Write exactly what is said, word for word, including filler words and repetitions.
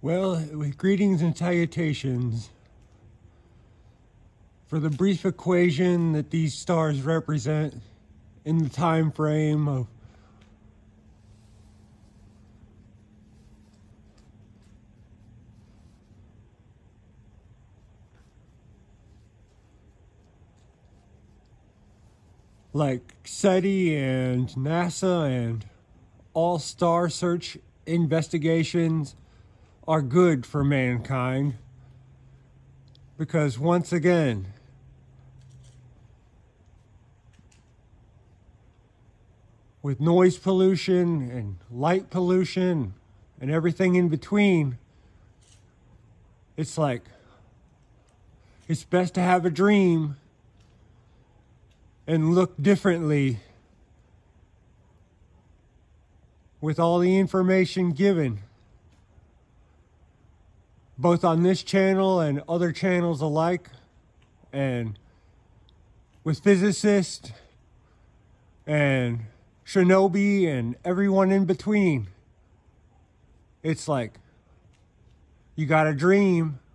Well, with greetings and salutations. For the brief equation that these stars represent in the time frame of like SETI and NASA and all star search investigations are good for mankind, because once again, with noise pollution and light pollution and everything in between, it's like it's best to have a dream and look differently with all the information given, both on this channel and other channels alike, and with physicists and Shinobi and everyone in between. It's like you got a dream